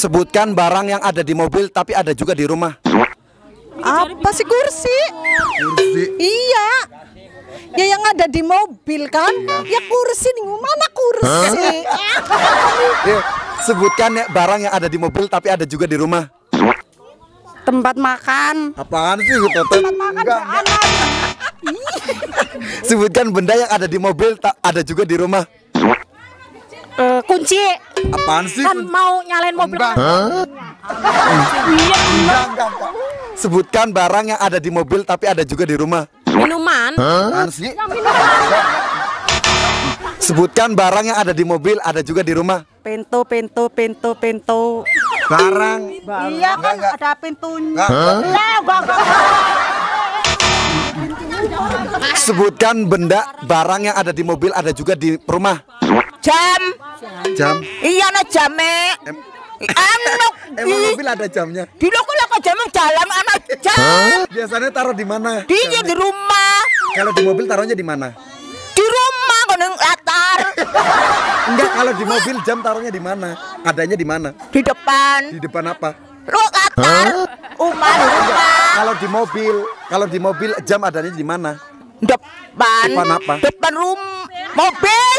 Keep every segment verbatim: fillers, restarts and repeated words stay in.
Sebutkan barang yang ada di mobil tapi ada juga di rumah. Apa sih kursi? Kursi. Iya. Ya yang ada di mobil kan? Ya kursi nih, mana kursi? Ya, sebutkan ya, barang yang ada di mobil tapi ada juga di rumah. Tempat makan. Apaan sih gitu? Tempat makan anak. Sebutkan benda yang ada di mobil tak ada juga di rumah. Uh, kunci. Apaan sih? Kan mau nyalain mobil. Enggak. Iya, enggak, enggak, enggak. Sebutkan barang yang ada di mobil tapi ada juga di rumah. Minuman. Apaan sih? Sebutkan barang yang ada di mobil ada juga di rumah. Pintu, pintu, pintu, pintu. Barang. Iya kan enggak, ada pintunya. Enggak. Enggak, enggak, enggak. Sebutkan benda barang yang ada di mobil ada juga di rumah. Jam. Jam. Iya na jame. Em Anu. Emang mobil ada jamnya? Di lo kok jam jalan anak jam. Biasanya taruh di mana? Di di rumah. Kalau di mobil taruhnya di mana? Di rumah koneng latar. Enggak, kalau di mobil jam taruhnya di mana? Adanya di mana? Di depan. Di depan apa? Lu latar. Rumah di rumah. Kalau di mobil, kalau di mobil jam adanya di mana? Depan. Depan apa? Depan rum mobil.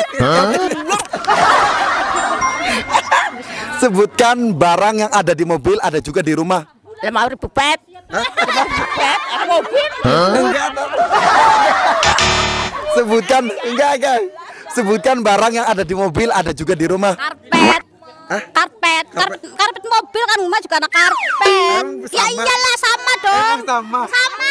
Sebutkan barang yang ada di mobil ada juga di rumah. Lemari pipet. Lemari pipet. Ada mobil. Enggak. Sebutkan enggak, enggak. Sebutkan barang yang ada di mobil ada juga di rumah. Karpet. Hah? Karpet. Karpet. Karpet mobil kan rumah juga ada karpet. Ya iyalah sama dong. Emang sama. Sama.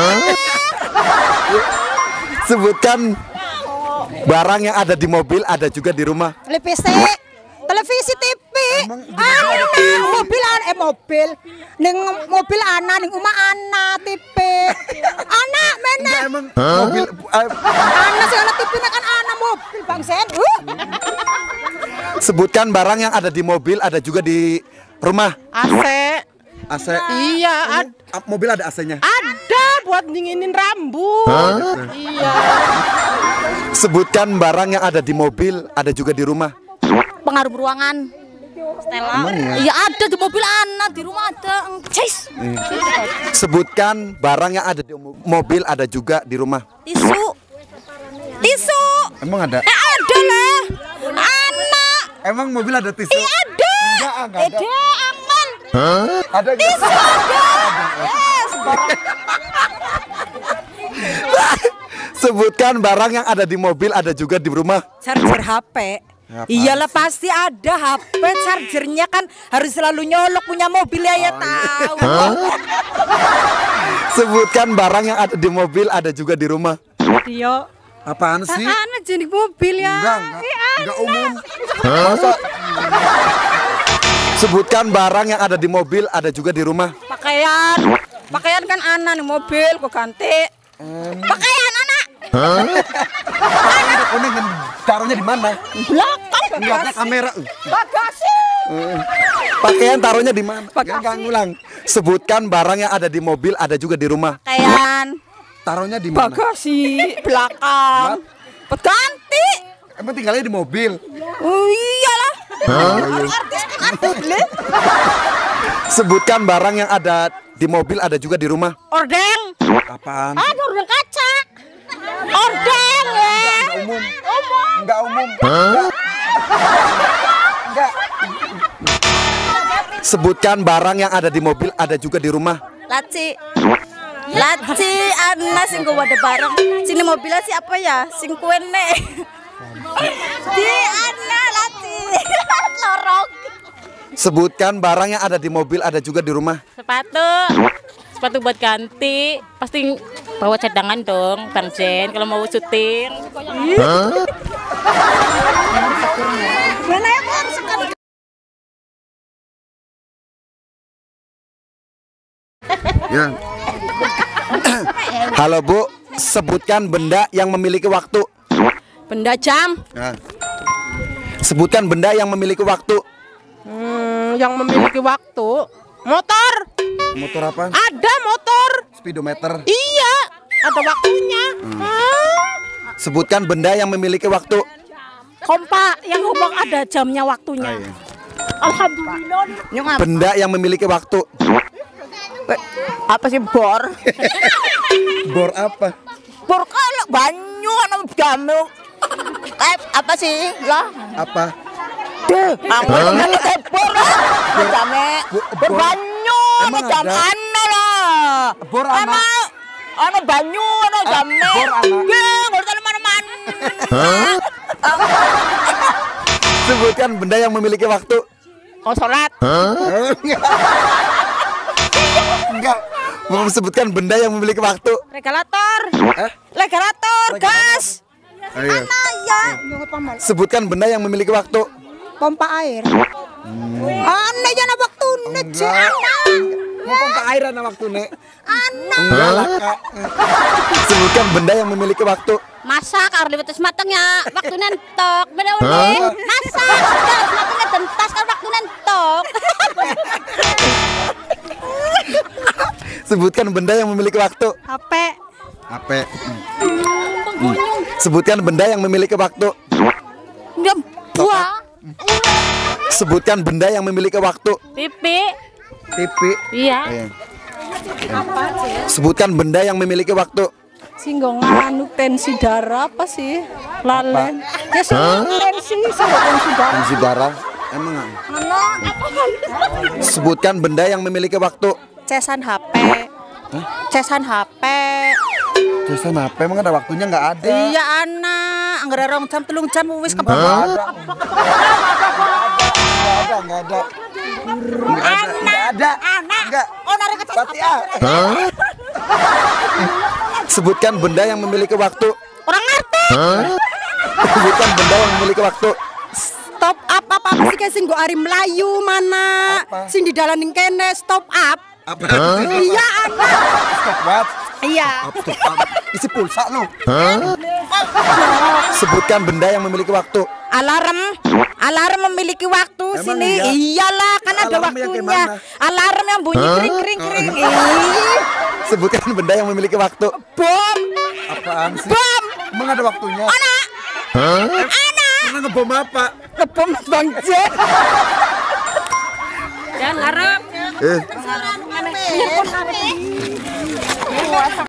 Sebutkan barang yang ada di mobil ada juga di rumah. Lipstick, televisi, T V, anak, mobil, eh mobil, neng mobil anak, neng rumah anak, T V, anak mana? Enggak, emang mobil uh, Anak sih anak T V kan anak mobil bang Sen. Uh. Sebutkan barang yang ada di mobil ada juga di rumah. A C. A C. Iya, ad Emang, mobil ada A C-nya? ada buat dinginin rambut. Iya. Sebutkan barang yang ada di mobil ada juga di rumah. Pengaruh ruangan. Stella. Iya ada di mobil anak, di rumah ada. Cis. Sebutkan barang yang ada di mobil ada juga di rumah. Tisu. Tisu. Emang ada? Eh ada lah. Anak. Emang mobil ada tisu? Iya ada. Enggak, enggak ada. Ada aman. Ada enggak? Tisu ada. Yes. Sebutkan barang yang ada di mobil ada juga di rumah. Charger H P. Apaan Iyalah sih? pasti ada H P chargernya kan harus selalu nyolok punya mobil ya, ya tahu. Sebutkan barang yang ada di mobil ada juga di rumah. Dia Apaan sih? anak jenis mobil ya. Enggak, enggak. Iya, Enggak umum. Masa? Sebutkan barang yang ada di mobil ada juga di rumah. pakaian. Pakaian kan anak nih mobil kok ganti. Pakaian anak. Kuning taruhnya di mana? Belakang Enggak, bagasi. kamera. Bagasi. Pakaian taruhnya di mana? Bagasi. Enggak ngulang. Sebutkan barang yang ada di mobil ada juga di rumah. Pakaian. Taruhnya di mana? Bagasi belakang. Ganti. Emang tinggalnya di mobil. Oh iyalah. Artis kan artis beli. Sebutkan barang yang ada di mobil ada juga di rumah. Ordeng. Apaan? Ada ordeng kaca. Ordeng ya. Enggak umum. Umum. Enggak umum. Enggak. Enggak. Sebutkan barang yang ada di mobil ada juga di rumah. Laci. Laci ana sing gua ada bareng. Sini mobilnya siapa ya? Sing kuene. Di ana laci. Lorong. Sebutkan barang yang ada di mobil ada juga di rumah. Sepatu, sepatu buat ganti, pasti bawa cadangan dong, Bang Jen, kalau mau syuting. Mana yang harus sekali. Ya. Halo Bu, sebutkan benda yang memiliki waktu. Benda jam. Nah. Sebutkan benda yang memiliki waktu. Hmm, yang memiliki waktu. Motor. Motor apa? Ada motor. Speedometer. Iya, ada waktunya. Hmm. Ah. Sebutkan benda yang memiliki waktu. Kompak, yang kompak ada jamnya waktunya. Ah, iya. Alhamdulillah. Nyong apa? Benda yang memiliki waktu. Apa sih bor? Bor apa? Bor kalau banyu ana jamu. Kayak apa sih? Lah, Apa? deh, anggur kayak bor. Jame Bor. banyu Emang jam ada? ana lah. Bor ana. Ana ana banyu ana jame. bor ana. Nggih, ngerti mana-mana. Sebutkan benda yang memiliki waktu. Oh, salat. Enggak. Mau sebutkan benda yang memiliki waktu. Regulator. Eh? Regulator gas. Ayo. Ya. Sebutkan benda yang memiliki waktu. Pompa air. Aneh ya waktu Enggak. Mau pompa air ana waktu, Nek. Anak. Enggak lah, Kak. Sebutkan benda yang memiliki waktu. Masak harus dibetes matangnya waktu nentok. Beda udah. Masak harus matangnya tentas kan waktu nentok. Sebutkan benda yang memiliki waktu. H P. H P. Sebutkan benda yang memiliki waktu. Dia buah. Sebutkan benda yang memiliki waktu. Pipi. T V. Iya. Ayo. Sebutkan benda yang memiliki waktu. Singgongan tensi darah apa sih? Lalen. Ya tensi, tensi darah. Tensi darah. Emang nggak? Sebutkan benda yang memiliki waktu. Cesan H P. Cesan H P. Terus H P emang ada waktunya nggak ada? Iya anak, anggere rong jam telung jam wis Nggak kebawah. ada. Nggak ada. Nggak ada. Nggak ada. Nggak ada. Nggak. Oh narik ke Fatia. Sebutkan benda yang memiliki waktu. orang ngerti. Sebutkan benda yang memiliki waktu. Stop up apa apa sih kayak sing go ari Melayu mana? Apa? Sing di dalaning kene stop up. Apa? Iya anak. Stop what? Iya. Stop up. Isi pulsa lu. Sebutkan benda yang memiliki waktu. Alarm. Alarm memiliki waktu Emang sini. iya? Iyalah kan ada Alarm yang kayak waktunya. mana? Alarm yang bunyi kring kring kring. Ih. Sebutkan benda yang memiliki waktu. Bom. Apaan sih? Bom. Emang ada waktunya? Anak. Anak. Emang ngebom apa? Ngebom Bang Jet. Jangan ngarep. Eh,